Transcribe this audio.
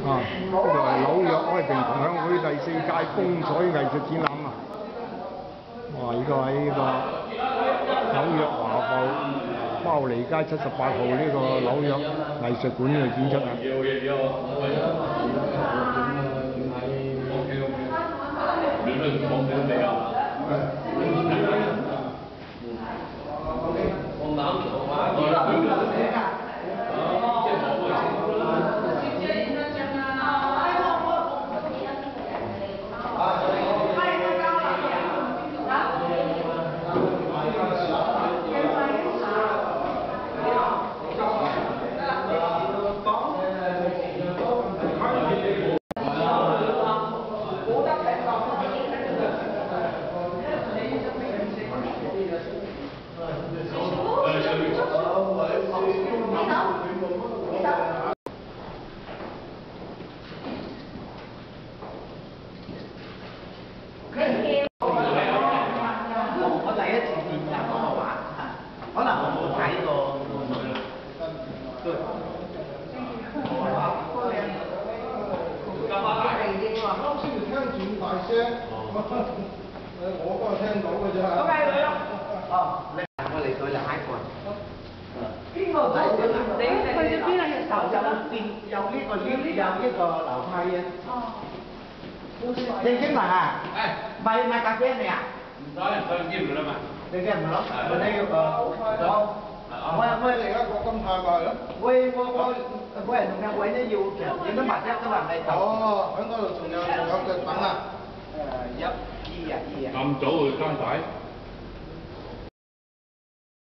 啊，呢度係紐約開平同鄉會第4屆風采藝術展覽啊！哇！呢個喺呢個紐約華埠包利街78號呢個紐約藝術館嘅展出啊！ 我嗰個聽到嘅啫。咁係佢咯。哦，我嚟到就喺個。邊個走嘅？你去咗邊啊？頭就有呢個有一個樓梯啊。哦。正經文啊？賣咖啡未啊？唔使唔啦嘛。你嘅唔攞？我哋要我哋而家國金泰賣咯。我係同阿偉呢要影咗埋啫，都話未走。哦，喺嗰度仲有腳等啊。1、2啊。 咁早去更睇？